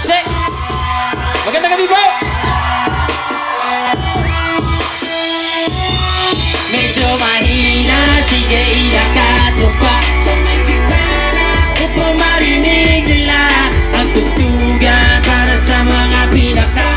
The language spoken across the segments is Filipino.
check. Magandang gabi po. Medyo mahina, sige ilakas mo pa. Upang marinig nila ang tugtugan para sa mga pinaka.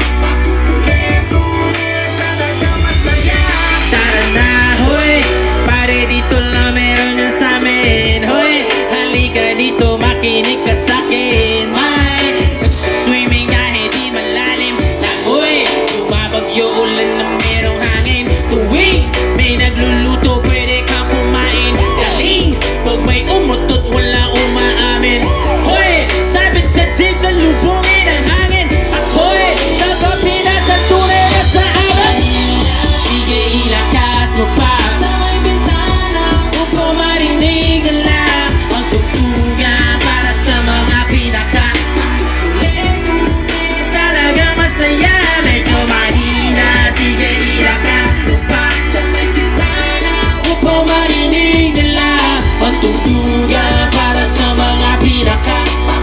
Tara na, hoy, pare dito lang meron yan sa'min. Hoy, halika dito, makinig ka sa'kin. May nagsuswimming kahit di malalim na, hoy, bumabagyo ulan na merong hangin. Tuwing may nagluluto, pwede kang kumain. Galing, pag may umutot, walang umaamin. Hoy, sabit sa jeep, sa lubungin ang hangin. Ako'y nagpapina sa tunay na sa amin. Sige, ilakas mo pa sa may bintana upang marinig nila ang tugtugan para sa mga pinaka. Talaga masaya, medyo mahina. Sige, ilakas mo pa sa may bintana upang marinig nila ang tugtugan para sa mga pinaka.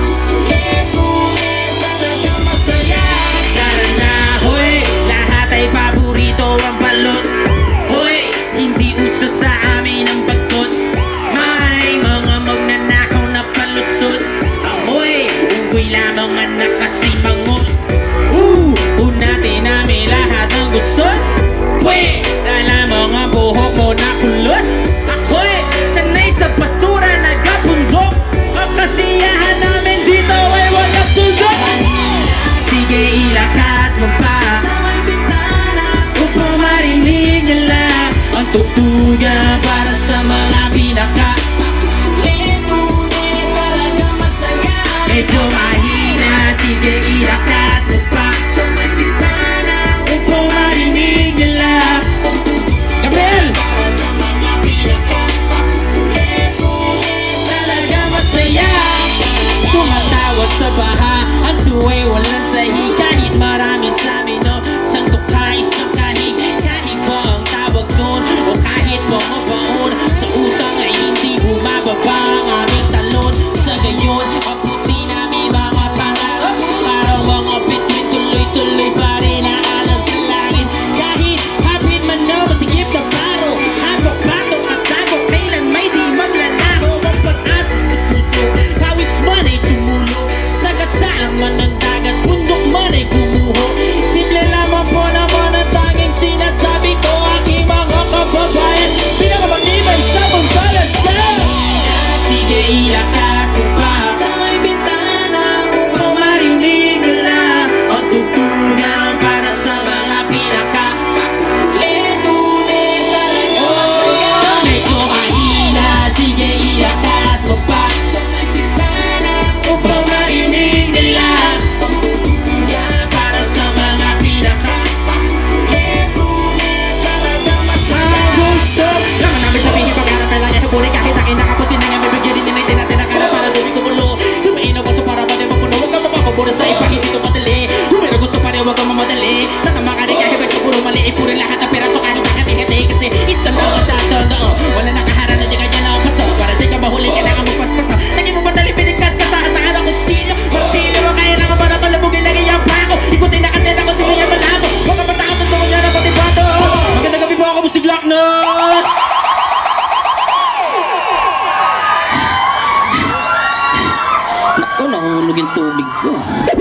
Talaga masaya. Tara na, hoy, lahat ay paborito ang balot. Hoy, hindi uso sa amin ang bagot. May mga magnanakaw na palusot. Ahoy, unggoy lamang ang nakasimangot. Unatin namin lahat ng gusto. Pwe, dala mga buhok mo na kulot. Ako'y sanay sa basura nagapundok. Ang kasiyahan namin dito ay walang tuldok. Sige, ilakas mo pa sa may bintana upang marinig nila ang tugtugan para sa mga pinaka. Talaga masaya, medyo mahina. Sige, ilakas mo pa sa may bintana upang marinig nila ang tugtugan Gabriel! Para sa mga pinaka. Talaga masaya. Tumatawa sa baha, ang tuway walang sahi. Kahit marami sa amin, no, isang tuka, isang kahig. Kahit ba ang tawag nun, o kahit ba mabaon, sa utang ay hindi bumababa ang aming talon. Sa gayon, ang puti namin mga pangarap, parang mga bituin, tuloy-tuloy pa rin na alam sa langit. Kahit hapit man na masigip na paro, hagok-batok at dagok, kailan may di maglalaho. Ang pag-asa sa puso, pawis man ay tumulo, sa kasalaman ng dagat, bundok man ay gumuho. Simple lamang po naman ang tanging sinasabi ko, aking mga kababayan, pinakamatibay sa pagbalas na. Sige, ilakas mo pa sa may bintana upang marinig nila ang tugtugan para sa mga pinaka. Ulit-ulit talaga masaya, medyo mahina. Sige, ilakas mo pa sa may bintana upang marinig nila ang tugtugan para sa mga pinaka. Ulit-ulit talaga masaya. Gusto naman namin sabihin pangarap ay lang ay habulin kahit aking nakapusin na nga may bigyan din natin natin ang karap para doon kumulo. Kumain ako sa para pa din mapuno, huwag ka mapapabura sa iba, hindi ito madali. Kumira gusto pa rin, huwag ka mamadali. Tatama ka rin kahit ba't ka puro mali, ipuri lahat ang piraso kahit hati-hati. Kasi isa lang ang tatandaan, wala nakaharap na di kanya lang ang paso. Para di ka mahuli, kailangan mo paspaso. Naging mo madali, pinigkas ka sa harap kung sino. Magpili mo kaya lang para palabugin lang iyang pako. Ikutin na kasi ako, tuloy ang malako. Huwag ka matakot, tutulong niya na pati bato. Magandang gabi po, ako si Glocknot. Naku, nahulog yung tubig ko.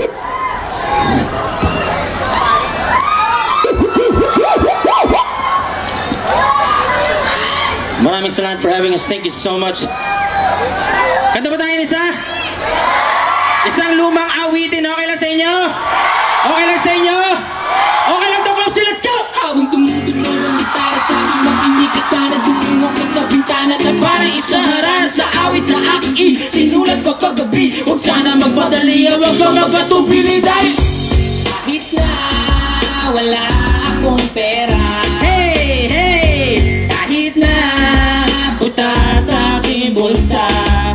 Maraming salamat for having us. Thank you so much. Kanta ba tayo isa? Isang lumang awitin. Okay lang sa inyo? Okay lang sa inyo? Okay lang to, Club C, let's go! Habang tumutunog ang gitara sa akin, makinig ka sana, dumungok ka sa bintana na parang isang harana sa awit na aking sinulat ko kagabi. Huwag sana magpadali, huwag kang magpatubili dahil kahit na wala akong pera, Hey! Hey! kahit na puta sa aking bulsa,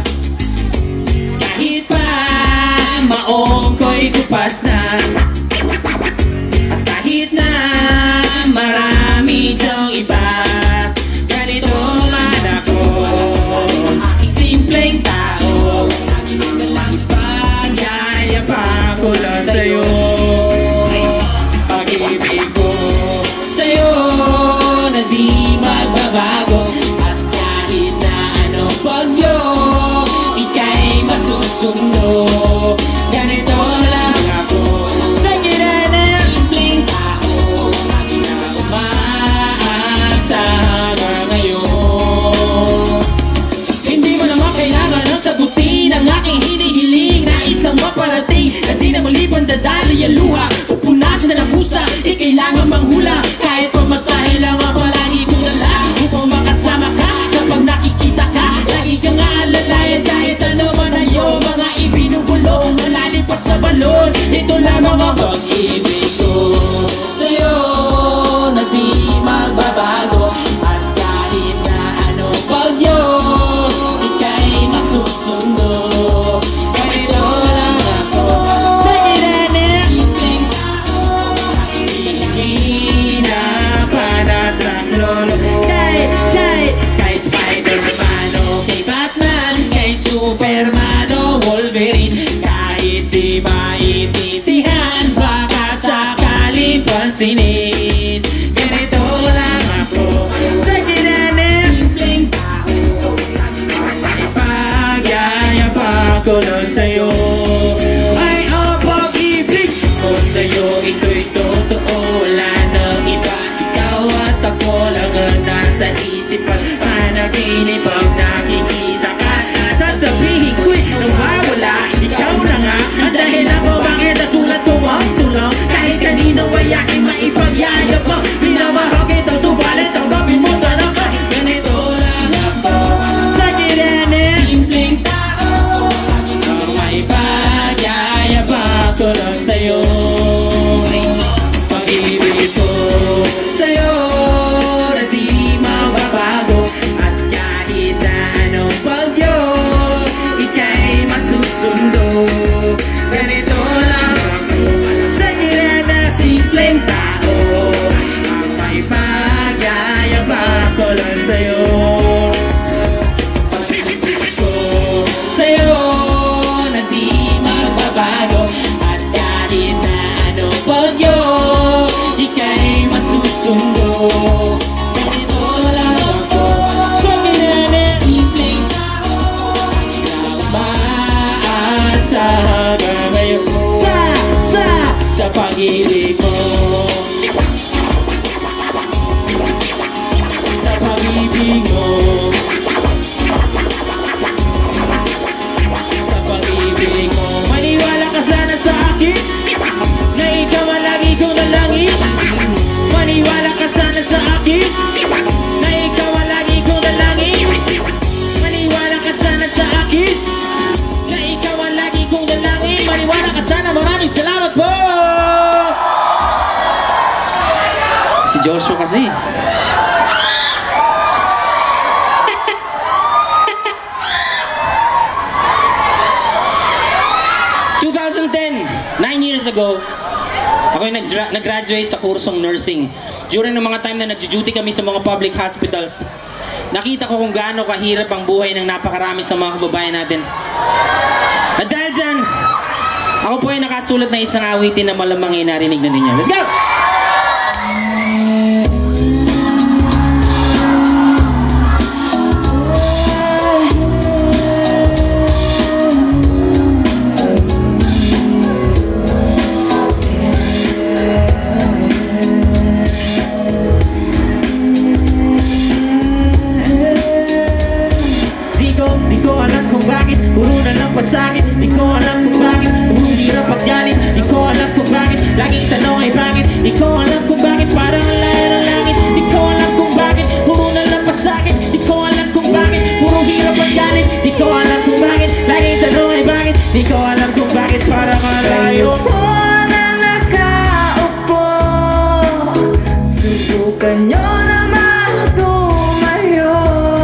kahit pa maong ko'y kupas na, at kahit na marami dyang iba, ganito man ako, aking simpleng tao, lagi na lang pagyayabang ko lang sa'yo. Pag-ibig ko sa'yo na di magbabago. At kahit na anong bagyo, ika'y masusundo. Ganito lang ako sa gitna ng simpleng tao, umaasa hanggang ngayon. Hindi mo naman kailangan ang sagutin ang aking hinihiling. Nais lang maparating na di na muli pandadali ang luha. Pupunasin na ng pusa, di kailangan manghula. Kahit pamasahe lang ang palagi kong dala upang makasama ka kapag nakikita ka. Lagi kang aalalayan kahit ano man na iyong mga ibinubulong. Malalim pa sa balon, ito lamang ang pag-ibig ko sa'yo na di magbabago. At kahit na anong bagyo, ika'y masusundo. Ganito lang ako sa gitna ng simpleng tao, hinapanasang lolo. kay Spider-Man o kay Batman, kay Superman o Wolverine. Kahit di maintindihan, baka sakaling pansinin. Ganito lang ako sa gitna ng simpleng tao, Pagyayabang ko lang sa'yo. ay ang pag-ibig O sa'yo, ito'y totoo. Wala nang iba. Ikaw at ako lang ang nasa isip at panaginip. Pag nakikita ka, sasabihin ko'y nawawala. Ikaw na nga ang dahilan ko bakit nasulat ko ang tulong. Kahit kanino ay aking maipagyayabang. Minamahal kita, subalit tanggapin mo sana ka. ganito lang ako sa gitna ng simpleng tao, may pagyayabang ko lang sa'yo. Pag-ibig ko Sa'yo na di mababago. at kahit na anong Bagyo, ika'y masusundo. Ganito lang ako sa gitna ng simpleng tao, may pagyayabang ko lang sa'yo. Pag-ibig ko sa'yo na di magbabago. At kahit na anong bagyo, ika'y masusundo. Ganito lang ako sa gitna ng simpleng tao, maasa hanggang ngayon. sa pag-ibig mo, sa pag-ibig mo, sa pag-ibig mo. Maniwala ka sana sa akin na ikaw ang lagi kong dalangin. Maniwala ka sana sa akin na ikaw ang lagi kong dalangin. Maniwala ka sana sa akin na ikaw ang lagi kong dalangin. Maniwala ka sana. Maraming salamat po! Si Joshua kasi. Nine years ago, ako yung nag-graduate sa kursong nursing. During ng mga time na nag-duty kami sa mga public hospitals, nakita ko kung gaano kahirap ang buhay ng napakarami sa mga kababayan natin. At dahil dyan, ako po ay nakasulat na isang awitin na malamang ay narinig na ninyo. Let's go! Di ko alam kung bakit puro na lang pasakit. Di ko alam kung bakit puro hirap paggalit. Di ko alam kung bakit laging tanong ay bakit. Di ko alam kung bakit parang ang layo ng langit. Di ko alam kung bakit puro na lang pasakit. Di ko alam kung bakit puro hirap paggalit. Di ko alam kung bakit laging tanong ay bakit. Di ko alam kung bakit parang ang layo. Na nakaupo, subukan nyo naman tumayo.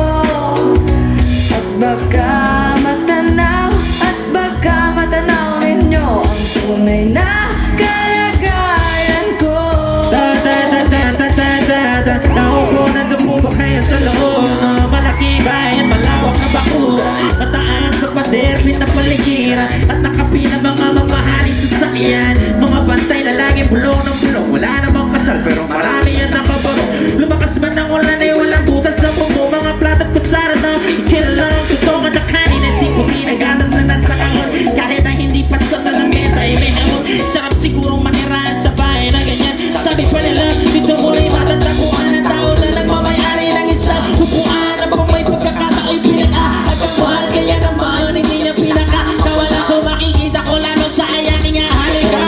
At baka matanaw ninyo ang tunay na kalagayan ko. Naupo na po ba kayo sa loob? Malaki bayan, malawak na bako. Mataas na pader, pinapaligiran. At nakapila mga mamahalin sa yan. Mga pantay na laging bulong ng bulong. Wala namang kasal pero marami yan nakabaro. Lumakas man ng ulan ay walang butas sa mundo. Mga plat at kutsara na kilala ang totoo at kanin ay sipong inagatas na nasa kahon. Kahit na hindi pasko sa lamesa ay may hamon. Sarap sigurong manirahan sa bahay na ganyan. Sabi pa nila, dito mo rin matatakuan ng tao na nagmamayari ng isang upuan na pang may pagkakatao'y pinag-aagapuan. Kaya naman hindi niya pinaka-kawala ko makikita ko lamang sa ayaking nga halika.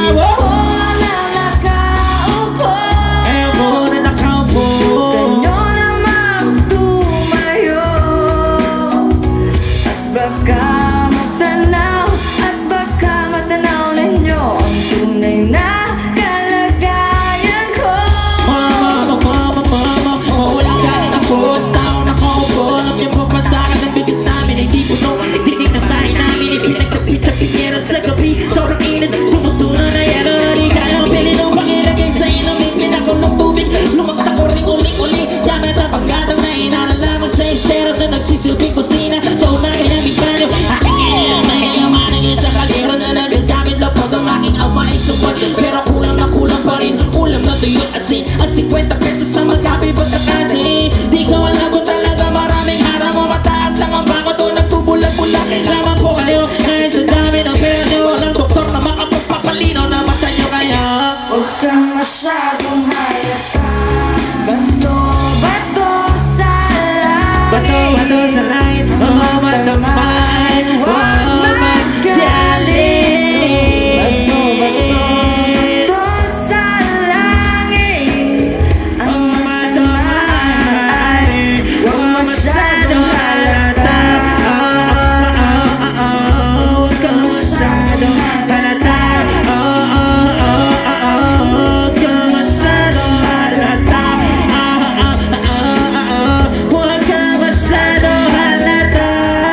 Sobrang init, tumutunan na yan. Di kaya pili nung pakilagay sa inumin. Pinakulong tubig, lumakta ko rin uling-uli. Dapat ang pagkataw na inanalaman sa estero na nagsisilbing kusina. Sa umaga naming banyo, aking inilang na ilaman ang isang kalero na nagagamit lapag ang aking ama ay support. Pero kulang na kulang pa rin, ulam na tuyo asin. At 50 pesos sa magkapi pagkakasin. Di ko alam kung talaga maraming harang o mataas lang ang bako to nagbubulag-bulag. Lamang po kayo kahit sa dami ng pera nyo. Walang doktor na makapagpapalino na mata nyo kaya. Huwag kang masyadong halata. Bato-bato sa langit. Bato-bato sa langit. Oh, matamay. Huwag magaling. Bato-bato sa langit. Ang matamay. Huwag masyadong halata. Huwag kang masyadong halata. Huwag kang masyadong halata. Huwag kang masyadong halata.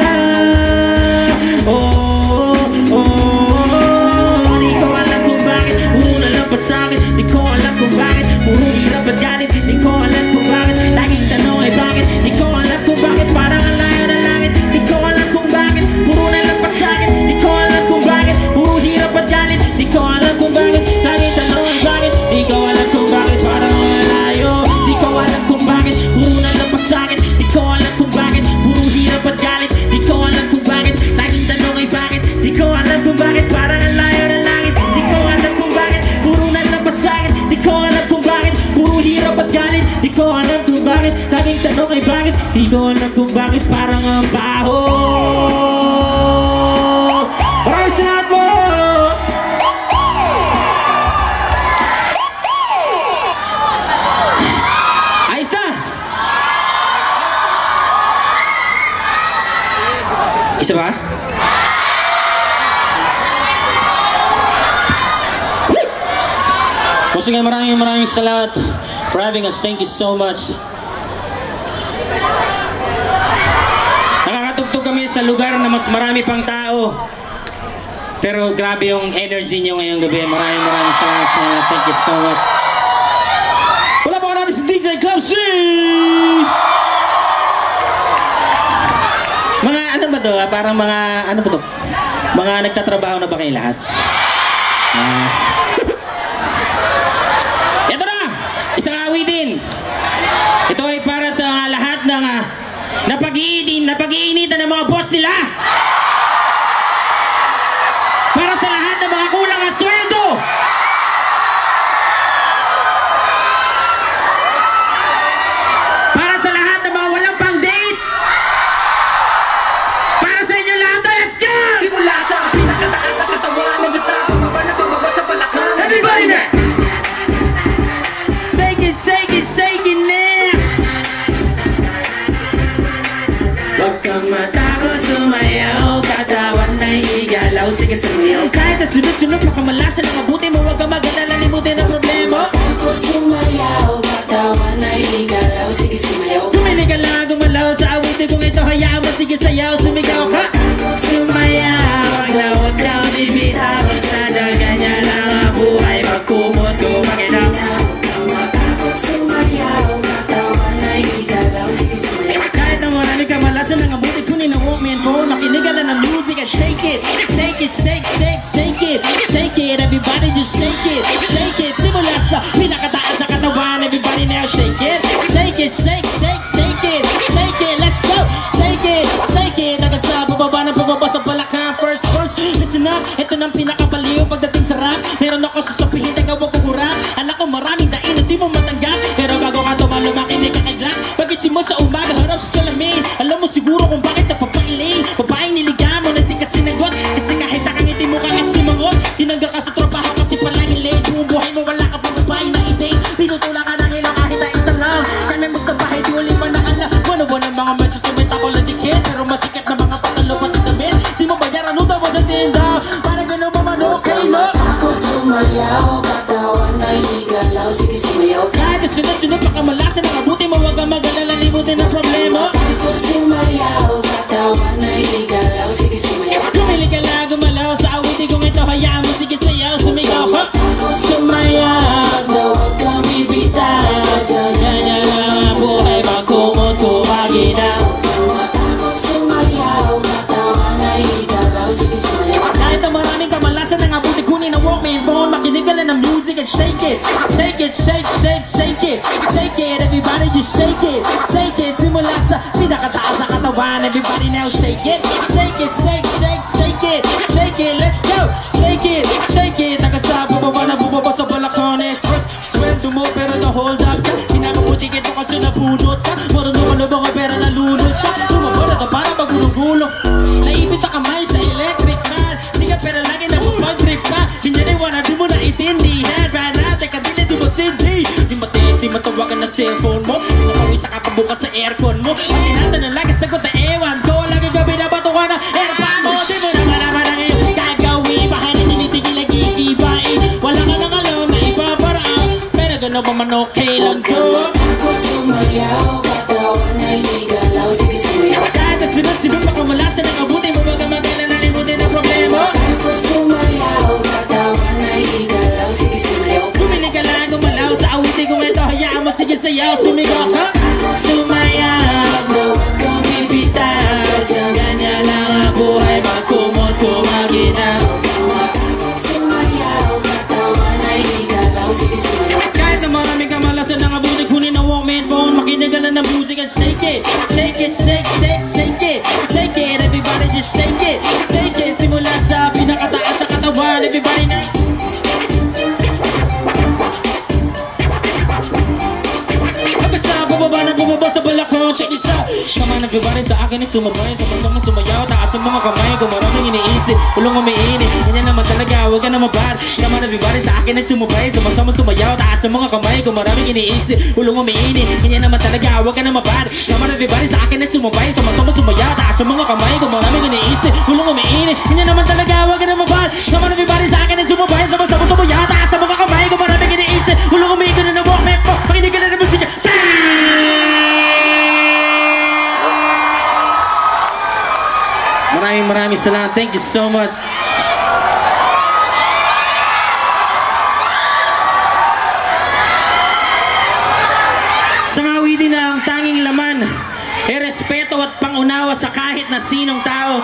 Di ko alam kung bakit puro na lang pasakit. Di ko alam kung bakit puro hirap at galit. Di ko alam kung bakit laging tanong ay bakit. Di ko alam kung bakit parang ang layo ng langit. Di ko alam kung bakit puro na lang pasakit. Di ko alam kung bakit puro hirap at galit. Di ko alam kung bakit laging tanong ay bakit. Di ko alam kung bakit parang ang layo. Di ko alam kung bakit puro na lang pasakit. Di ko alam kung bakit puro hirap at galit. Di ko alam kung bakit laging tanong ay bakit. Di ko alam kung bakit parang ang layo ng langit. Di ko alam kung bakit puro na lang pasakit. Di ko alam kung bakit puro hirap at galit. Di ko alam kung bakit laging tanong ay bakit. Di ko alam kung bakit parang ang baho. Maraming salamat po! Ayos na! Isa ba? Once again, maraming salamat for having us. Thank you so much. Nakakatugtog kami sa lugar na mas marami pang tao. Pero grabe yung energy niyo ngayong gabi. Maraming salamat. Thank you so much. Wala pa ko natin si DJ Club C! Mga ano ba to? Parang mga ano ba to? Mga nagtatrabaho na ba kayo lahat? Ito na! Isang awitin! Ito ay para sa lahat ng napag-iinitan ng mga boss nila! Para sa lahat ng mga kulang ang sweldo! Para sa lahat ng mga walang pang date! Para sa inyo lahat, let's go! Simula sa pinakatakas sa katawan, hanggang sa pababa na pababa sa palakang. Everybody na! Shake it, shake it, shake it now! Huwag kang matakot sumayaw, katawan na igalaw, sige sumayaw. Kahit na sunod-sunod, makamalasan ang mabuti mo, huwag kang mag-alala, limutin ang problema. Takot sumayaw, katawan na igalaw, sige sumayaw. Tuminig ka lang, gumalaw sa awitin kung ito, hayaan mo, sige sayaw, sumigaw ka. Sumayaw, huwag na bibitaw, sana ganyan lang ang buhay, magkumot ko, makinap. Takot sumayaw, katawan na igalaw, sige sumayaw. Kahit na marami kang malasan ang abuti, kunin ang walkman ko, makinig ka lang ng music at shake it, shake it, shake, shake, shake it, shake it. it, everybody just shake it. Shake it, simula sa pinakataas sa katawan. Everybody now shake it. Shake it, shake, shake, shake it. Shake it, let's go. Shake it, shake it. Taga sa bababa ng bababa sa balakang. First verse, listen up. Ito ng pinakabaliw pagdating sa rap. Meron ako sasabihin, taga wag kukurap. Alam ko maraming dain na di mo matanggap. Pero bago ka tumalo, makinig ka kaglat. Pagising mo sa umaga, harap sa salamin. Alam mo siguro kung bakit napapailing. Babaeng niligaw mo na di ka sinagot. Kasi kahit nakangiti mo ka kasi mangot. Tinanggal ka sa tropaho kasi palaging late. Buong buhay mo wala ka pang babaeng na iting. Pinutula ka ng ilaw kahit na isa lang. Kami mo sa bahay, di uli man nakala. Buwan-buwan ng mga medyo sumita ko lang dikit. Pero masikat na mga patalo pati damit. Di mo bayaran nung daw sa tinda. Para gano'n pa man okay no. Ako sumayaw, katawan ay igalaw. Sige sumayaw ka. Kahit sunod-sunod pa kamalasan. Nakabuti mo wag kang mag-alala. Libutin ang problema. Ako sumayaw, katawan ay igalaw. Sige sumayaw ka. Gumilig ka lang, gumalaw sa awitin kong ito. Hayaan mo, sige sayaw, sumigaw ka. Ako sumayaw, na huwag kang bibitaw. Ganyan lang ang buhay, magkumot, kumaginaw. Ako sumayaw, katawan ay igalaw. Sige sumayaw ka. Kahit ang maraming kamalasan ng abuti, kunin ang Walkman phone. Makinig ka lang ng music and shake it. Shake it, shake, shake, shake it. Shake it, everybody just shake it. Shake it, simula sa pinakataas sa katawan. Everybody now shake it. Shake it, shake, shake, shake it. Shake it, let's go. Shake it, shake it. Taga sa bubaba na bubaba sa balakon express. Sweldo mo pero na-hold up ka. Hinamabuti kito kasi nabunot ka. Marunong ka na ba nga pero nalunod ka. Tumabala na para magulo-gulo. Naipit na kamay sa electric fan. Sige pero lagi na mag-trip pa. Hinaniwana di mo na itindihan. Rana, teka dili di mo sindi. Di matiis, di matawagan ng cellphone mo. Nakawisa ka pa bukas sa aircon mo. Pati natin ang lagi sagot na ewan ko. Lagi gabi na bato ka na airpan mo. Di mo naman naman ang iyong gagawin. Bakit tinitigil lagi ibain. Wala ka nang alam na ipaparaan. Pero gano'n pa man okay lang to. Ako sumayaw, katawan ay igalaw. Sige sumayaw ka. Kahit at sunod-sunod pa kamalasan ng abuti mo. Baga mag-alala, limutin ang problema. Ako sumayaw, katawan ay igalaw. Sige sumayaw ka. Bumili ka lang, gumalaw sa awitin kong ito. Hayaan mo, sige sayaw, sumigaw ka. Sumayaw, Na huwag kang bibitaw. ganyan lang ang buhay. Magkumot, kumaginaw. Ako sumayaw, katawan ay igalaw. Sige sumayaw ka. Kahit na maraming kamalasan ng abuti, kunin ang Walkman phone. Makinig ka lang ng music and shake it. Shake it, shake, shake, shake it. Shake it, everybody just shake it. Shake it, simula sa pinakataas sa katawan. Everybody now. Hanggang sa bababa na bumaba sa balakon. Check this out. Naman nagbibarin sa akin at sumabay. Sama-sama sumayaw, taas ang mga kamay. Kung maraming iniisip, ulong umiinit. Ganyan naman talaga, huwag ka na mabad. Naman nagbibarin sa akin at sumabay. Sama-sama sumayaw, taas ang mga kamay. Kung maraming iniisip, ulong umiinit. Ganyan naman talaga, huwag ka na mabad. Naman nagbibarin sa akin at sumabay. Sama-sama sumayaw, taas ang mga kamay. Kung maraming iniisip, ulong umiinit. Ganyan naman talaga, huwag ka na mabad. Naman nagbibarin sa akin at sumabay. Sama-sama sumayaw, taas ang mga kamay. Kung maraming iniisip, ulong umiinit. Na Walkman po, makinig ka na ng musika. Maraming salamat. Thank you so much. Sa awitin na ang tanging laman, respeto at pangunawa sa kahit na sinong tao.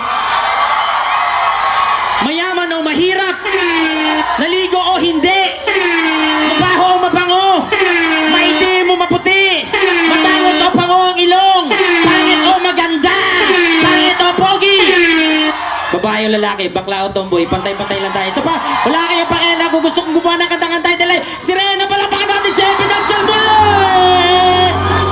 Mayaman o mahirap, naligo o hindi, mabaho o mabango, maitim o maputi, matangos o pango ang ilong, pangit o maganda, pangit o pogi. Babae o lalaki, bakla o tomboy, pantay-pantay lang tayo. So pa, wala kayong pakialam kung gusto kong gumawa ng kantang title ay Sirena, palapakan natin si Evan Absalman!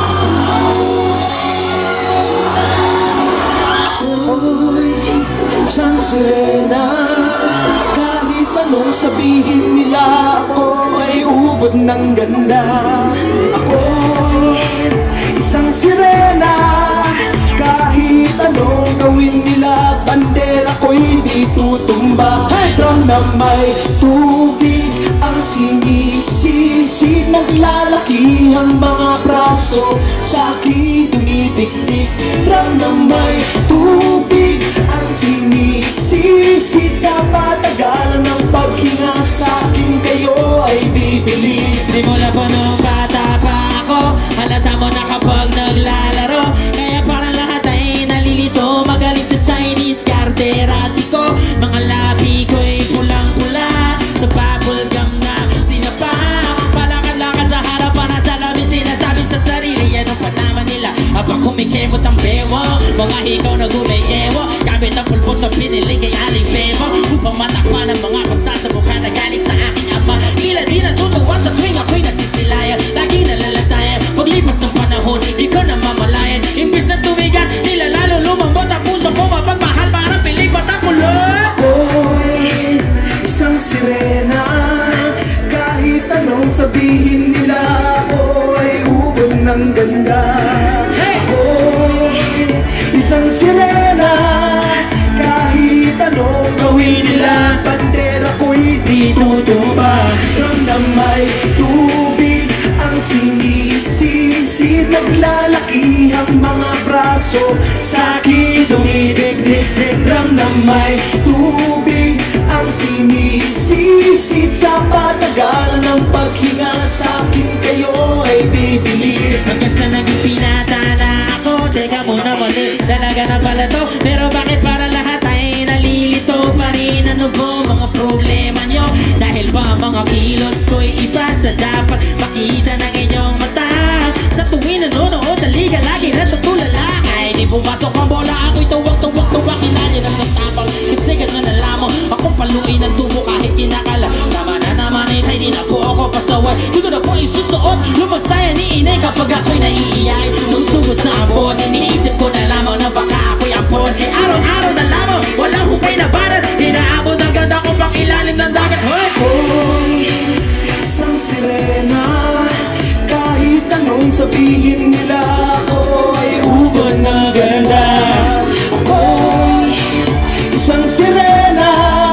Isang sirena, kahit anong sabihin nila, ako ay ubod ng ganda. Ako'y isang sirena, kahit anong gawin nila, bandera ko'y di tutumba. Drum na may tubig ang sinisisi, naglalaki ang mga braso, sa akin tumitiktik. Drum na may tubig ang sinisisid, sa patagalan ng paghinga, sa akin kayo ay bibili. Simula pa nung bata pa ako, halata mo na kapag naglalaro. Kaya parang lahat ay nalilito, magaling sa Chinese karterati ko. Mga labi ko'y pulang-pula, sa Mga hikaw na gumayewo, gamit ang pulpo sa pinili kay Aling Bebo. Upang matakpan ang mga pasa sa mukha na galing sa aking ama. Tila di natutuwa sa tuwing ako'y nasisilayan. Lagi nalalatayan, paglipas ng panahon, di ko na mamalayan. Imbis na tumigas, tila lalo lumambot ang puso ko. Mapagmahal para piling patakulot. Ako'y isang sirena, kahit anong sabihin nila, ako ay ubod ng ganda. Ako'y isang sirena, kahit anong gawin nila, bandera ko'y di tutumba. Ramdam may tubig ang sinisisi, naglalaki ang mga braso sa'kin dumidikdik. Ramdam may tubig ang sinisisi, sa patagal ng paghinga sa'kin kayo ay bibili. Hanggang sa naging pinata na ako, teka muna mali, dalaga na pala to. Pero bakit para lahat ay nalilito pa rin? Ano po mga problema nyo? Dahil ba mga kilos ko'y iba sa dapat makita ng inyong mata? Sa tuwing nanonood, taliga lagi natutulala. Ay di pumasok ang bola, ako'y tuwak-tuwak-tuwak, kinalyan sa tapang. Kasi gano'n na lamang, akong paluin ng tubo kahit kinakala. Tama na naman ay di na po ako pasaway. Di ko na po isusuot, lumasaya ni inay kapag ako'y naiiyak. Susugot sa ambon, iniisip ko na lamang na baka ako'y ampon. Kasi araw-araw na lamang, walang hukay na barat. Inaabot ang ganda ko pang ilalim ng dagat. Ako'y isang sirena, kahit anong sabihin nila, ako ay ubod ng ganda. Ako'y isang sirena,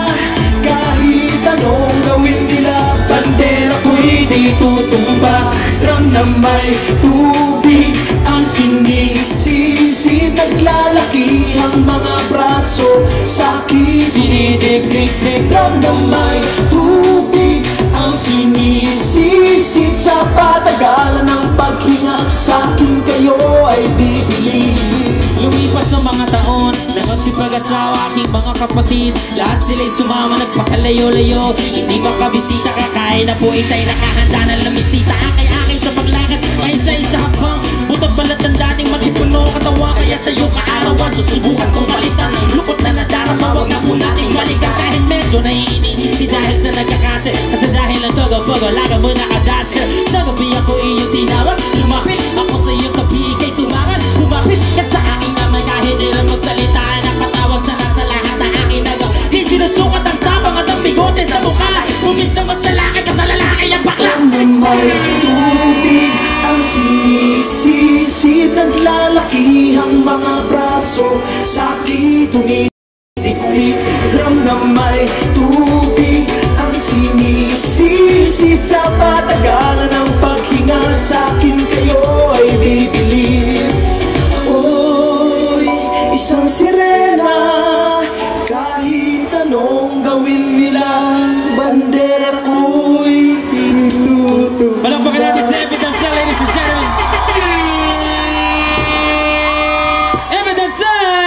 kahit anong gawin nila, bandera ko'y di tutumba. Drum na may tubig ang sinisisi, naglalaki ang mga braso sa'kin dinidikdik. Drum na may tubig ang sinisisi, sa patagalan ng paghinga sa'kin kayo ay bibili. Lumipas ang mga taon, nagsipag-asawa aking mga kapatid. Lahat sila'y sumama, nagpakalayo-layo. Hindi makabisita, kakain na po itay, nakahanda na lumisita. Akay-akay sa paglakad, ay isa-isa hapang butot balat ng dating matipuno katawa. Kaya sa'yo kaarawan, susubukan kong palitan ang lukot na nadarama. Huwag na po nating balikan kahit medyo naiinisi dahil sa nagkakase. Kasi dahil ang togo-pogo, laga mo nakadaster. Sa gabi ako iyong tinawag, lumapit ako sa iyong tabi, kay tumangan, lumapit ka sa aking naman kahit di lang magsalita. Nakatawag sana sa lahat na aking nagawa. Di sinusukat ang tapang at ang bigote sa mukha. Kumisa mas lalaki ka sa lalaki ang bakla. May tubig ang sinisisi, naglalaki ang mga braso sa'kin dumidikdik. Drum na may tubig ang sinisisi, sa patagalan ng paghinga sa'kin kayo ay bibili. Ako'y isang sirena, kahit anong gawin nila, bandera ko'y tinutumba. Palakpakan natin sa Evidence, ladies and gentlemen. Evidence!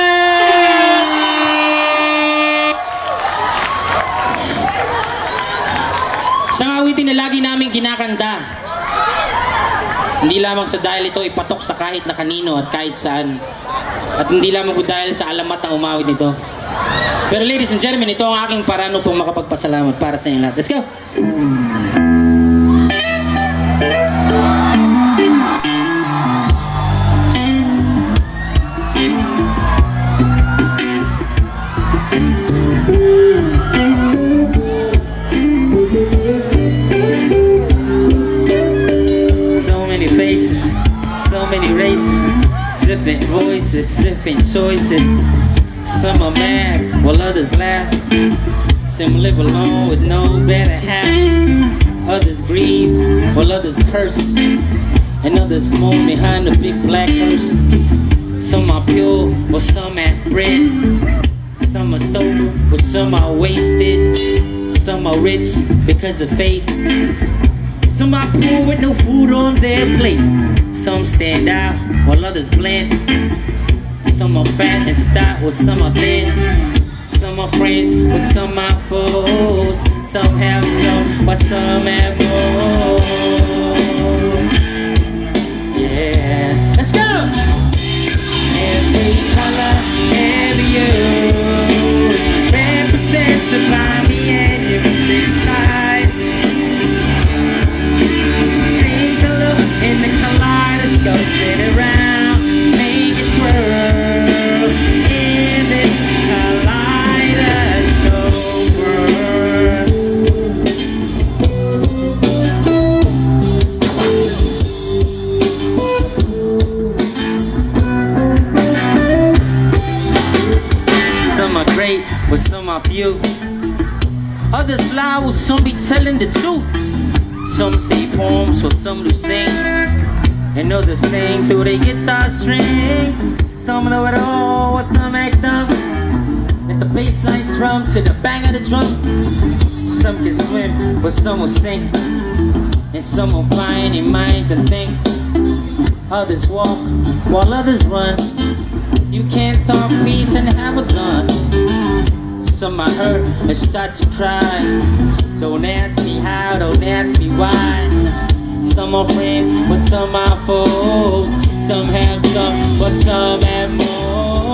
Isang awitin na lagi namin kinakanta. Hindi lamang sa dahil ito ipatok sa kahit na kanino at kahit saan. At hindi lamang po dahil sa alamat ang umawit nito. Pero ladies and gentlemen, ito ang aking paraan upang makapagpasalamat para sa inyo lahat. Let's go! So many faces, so many races, different voices, different choices. Some are mad while others laugh. Some live alone with no better half. Others grieve while others curse. And others moan behind a big black hearse. Some are pure while some have bread. Some are sober while some are wasted. Some are rich because of fate. Some are poor with no food on their plate. Some stand out while others blend. Some are fat and stout while some are thin. Some are friends while some are foes. Some have some while some have more. Yeah, let's go! Every color some be telling the truth. Some say poems, so some do sing, and others sing through their guitar strings. Some know it all, while some act up. Let the bass line strum to the bang of the drums. Some can swim, but some will sink, and some will find their minds and think. Others walk, while others run. You can't talk peace and have a gun. Some I hurt and start to cry. Don't ask me how, don't ask me why. Some are friends, but some are foes. Some have some, but some have more.